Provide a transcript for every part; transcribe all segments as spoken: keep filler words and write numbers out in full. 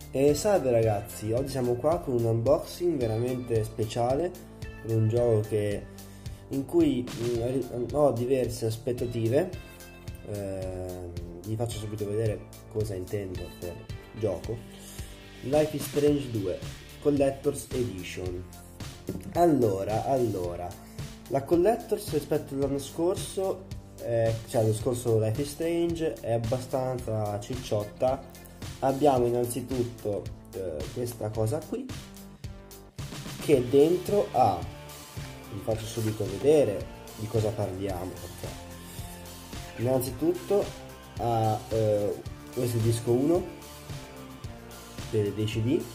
E salve ragazzi, oggi siamo qua con un unboxing veramente speciale per un gioco che, in cui mh, ho diverse aspettative. Eh, vi faccio subito vedere cosa intendo per gioco. Life is Strange due Collector's Edition. Allora, allora la Collector's rispetto all'anno scorso, eh, cioè lo scorso Life is Strange, è abbastanza cicciotta. Abbiamo innanzitutto eh, questa cosa qui che dentro ha, vi faccio subito vedere di cosa parliamo, perché innanzitutto ha eh, questo è il disco uno per dei C D,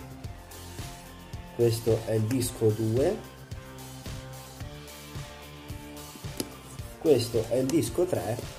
questo è il disco due, questo è il disco tre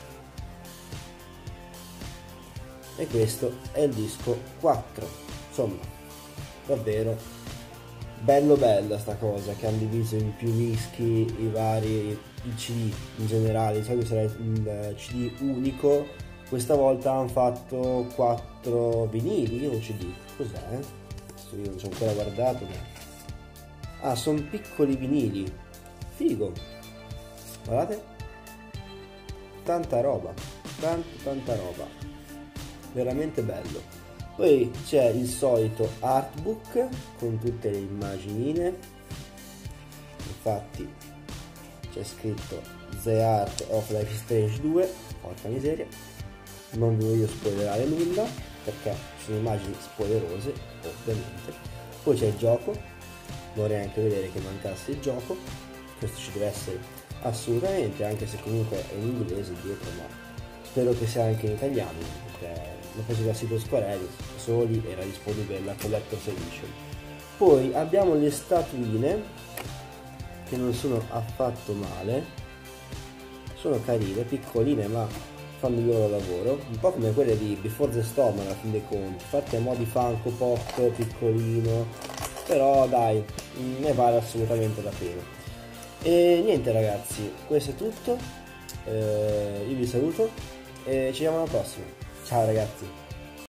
e questo è il disco quattro. Insomma, davvero bello bella sta cosa che hanno diviso in più dischi i vari i C D in generale. Di solito sarà il C D unico, questa volta hanno fatto quattro vinili o C D. Cos'è? Questo io non ci ho ancora guardato. Ah, sono piccoli vinili, figo, guardate, tanta roba, tanta tanta roba, veramente bello. Poi c'è il solito artbook con tutte le immaginine, infatti c'è scritto The Art of Life is Strange due, porca miseria, non vi voglio spoilerare nulla perché ci sono immagini spoilerose ovviamente. Poi c'è il gioco, vorrei anche vedere che mancasse il gioco, questo ci deve essere assolutamente, anche se comunque è in inglese dietro, ma spero che sia anche in italiano, perché l'ho preso dal sito Square Enix, soli era disponibile la Collector's Edition. Poi abbiamo le statuine che non sono affatto male, sono carine, piccoline ma fanno il loro lavoro, un po' come quelle di Before the Storm alla fin dei conti, fatte a mo' di Funko Pop, piccolino, però dai, ne vale assolutamente la pena. E niente ragazzi, questo è tutto, eh, io vi saluto e ci vediamo alla prossima. Ciao ragazzi.